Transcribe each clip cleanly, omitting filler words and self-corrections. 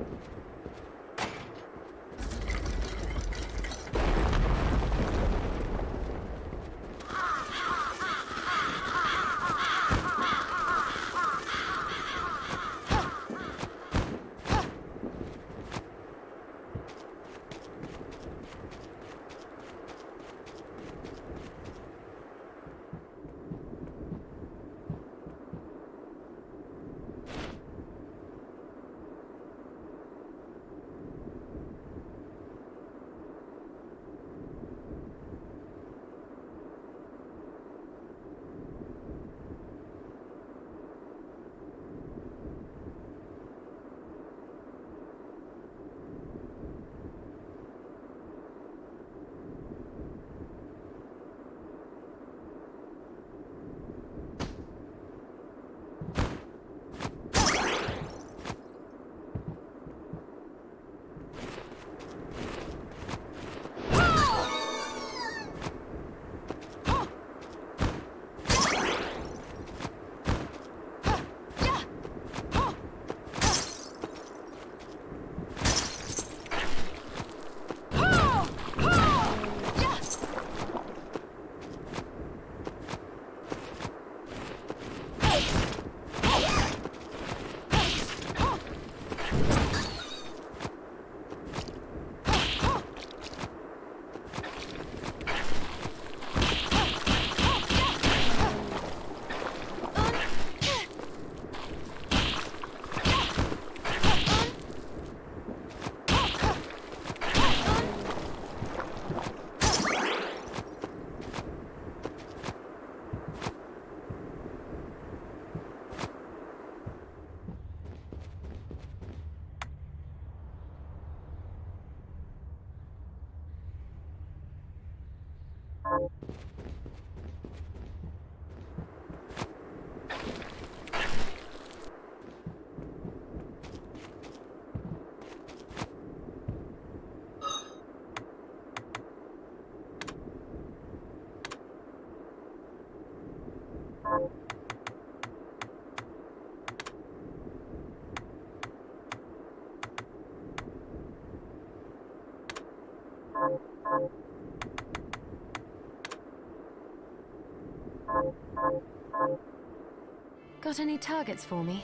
Got any targets for me?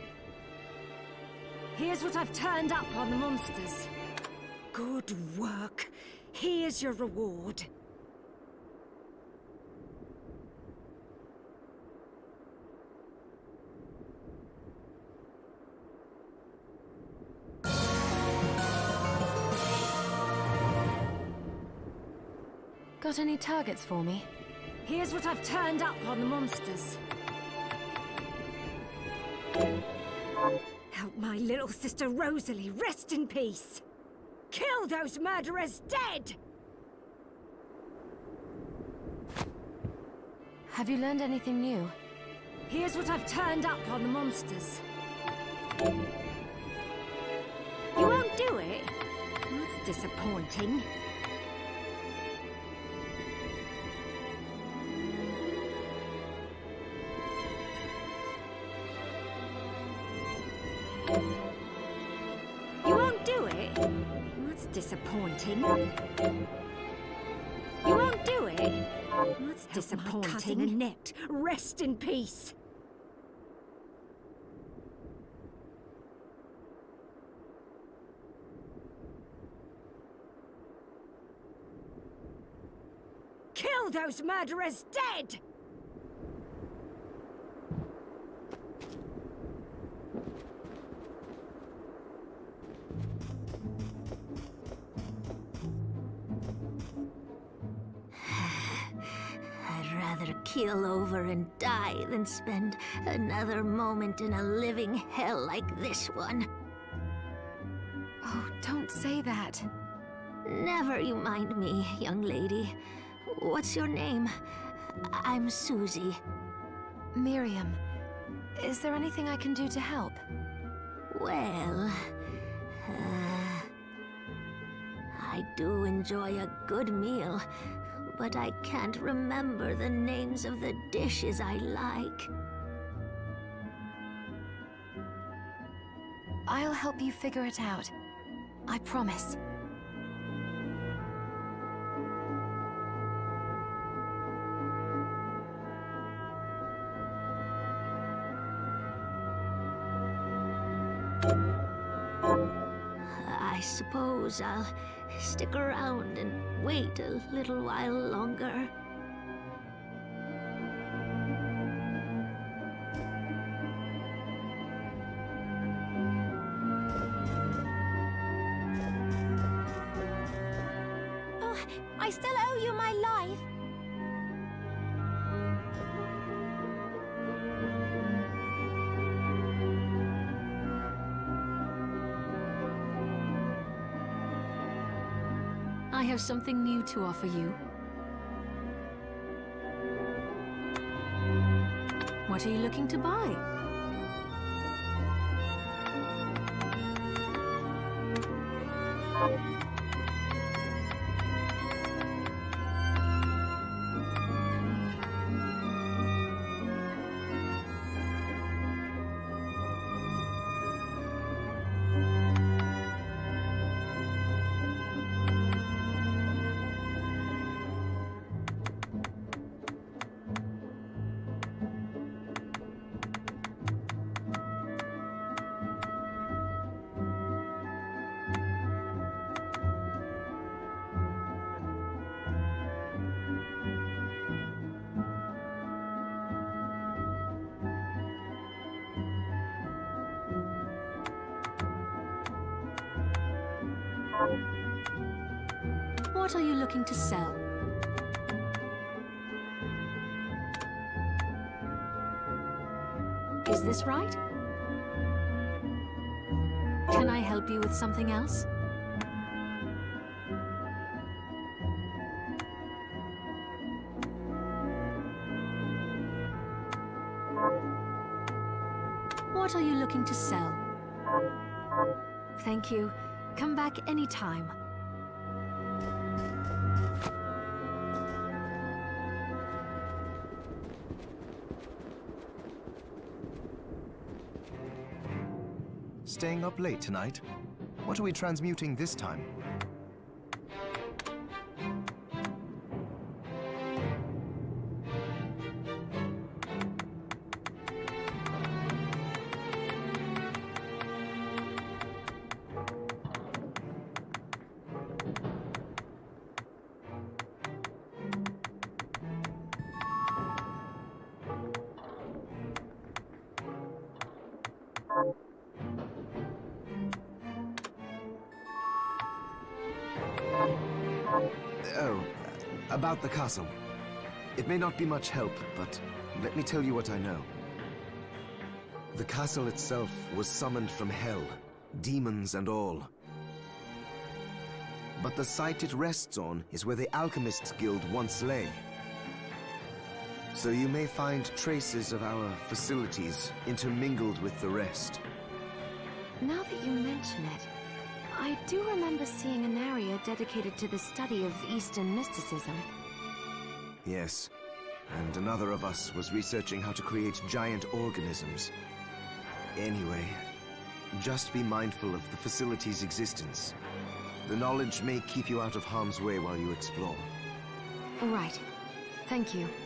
Here's what I've turned up on the monsters. Good work. Here's your reward. Got any targets for me? Here's what I've turned up on the monsters. Help my little sister Rosalie rest in peace. Kill those murderers dead! Have you learned anything new? Here's what I've turned up on the monsters. You won't do it? That's disappointing. You won't do it? That's disappointing. You won't do it? That's disappointing. My cousin Annette, rest in peace. Kill those murderers dead! Keel over and die than spend another moment in a living hell like this one. Oh, don't say that. Never you mind me, young lady. What's your name? I'm Susie. Miriam. Is there anything I can do to help? Well... I do enjoy a good meal, but I can't remember the names of the dishes I like. I'll help you figure it out. I promise. I suppose I'll stick around and wait a little while longer. Oh, I still owe you my life. I have something new to offer you. What are you looking to buy? What are you looking to sell? Is this right? Can I help you with something else? What are you looking to sell? Thank you. Come back anytime. Staying up late tonight? What are we transmuting this time? Oh, about the castle. It may not be much help, but let me tell you what I know. The castle itself was summoned from hell, demons and all. But the site it rests on is where the Alchemists Guild once lay. So you may find traces of our facilities intermingled with the rest. Now that you mention it, I do remember seeing an area dedicated to the study of Eastern mysticism. Yes, and another of us was researching how to create giant organisms. Anyway, just be mindful of the facility's existence. The knowledge may keep you out of harm's way while you explore. All right. Thank you.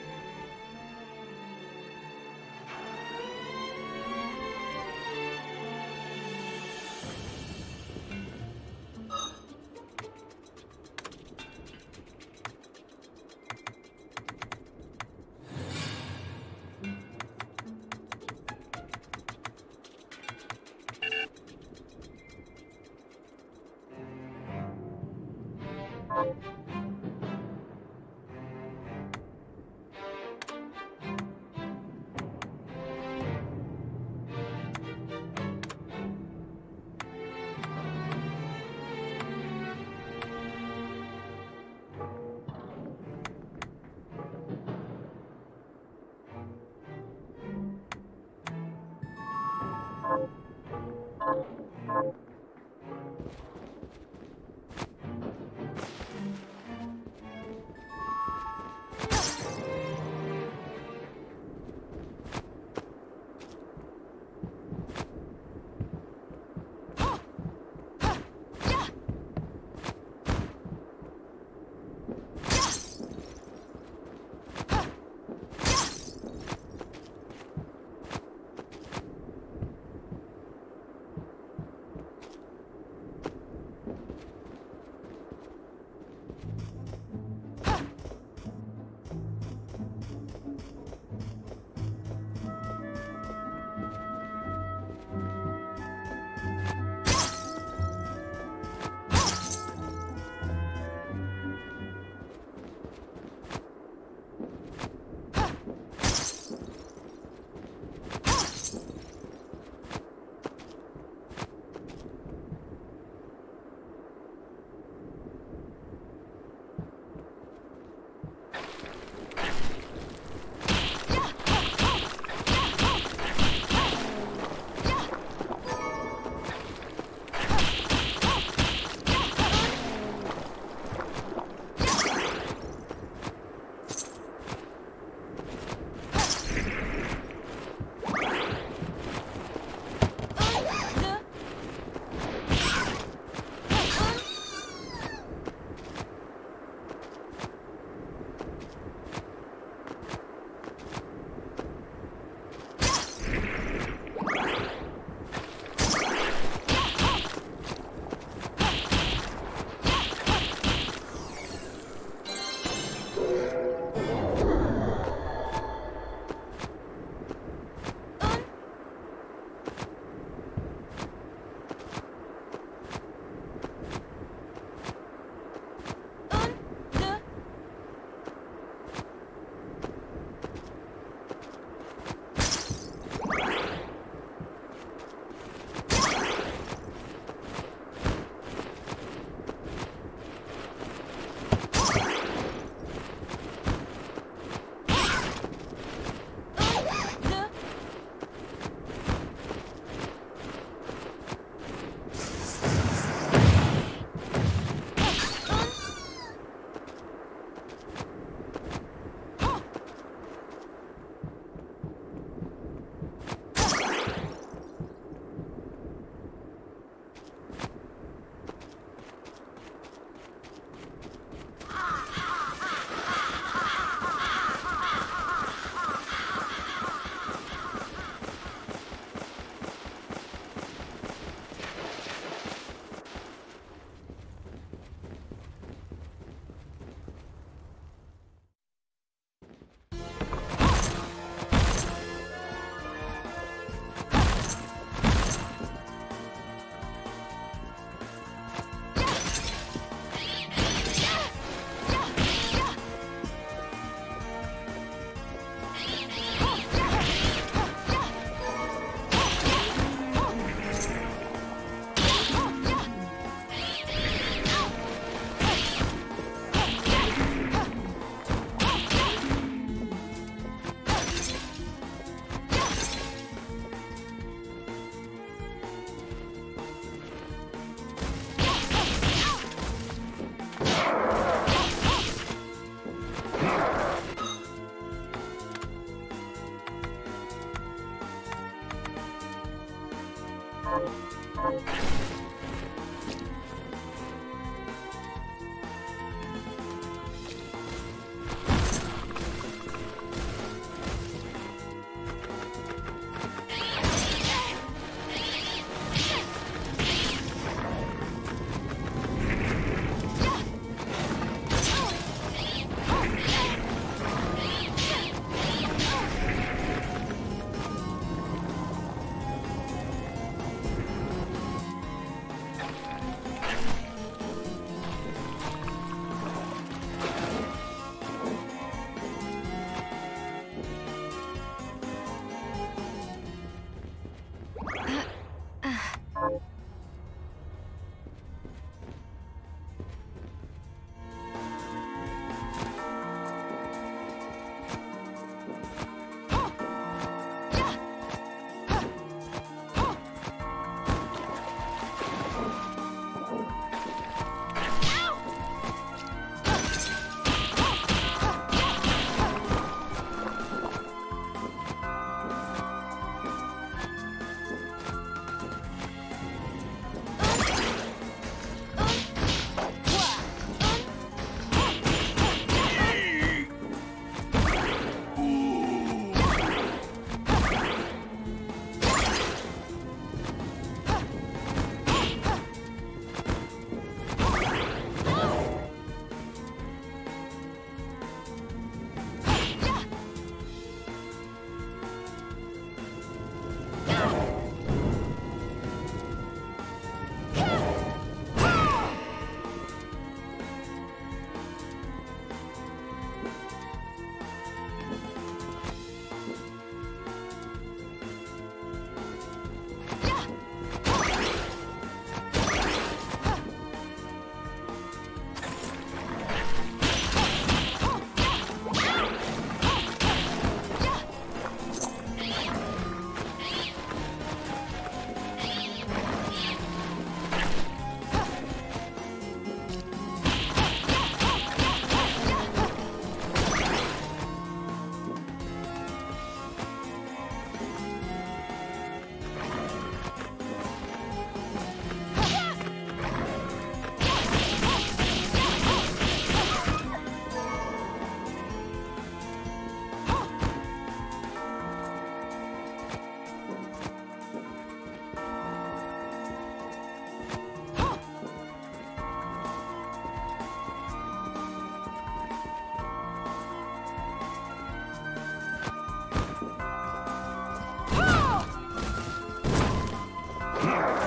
Huh?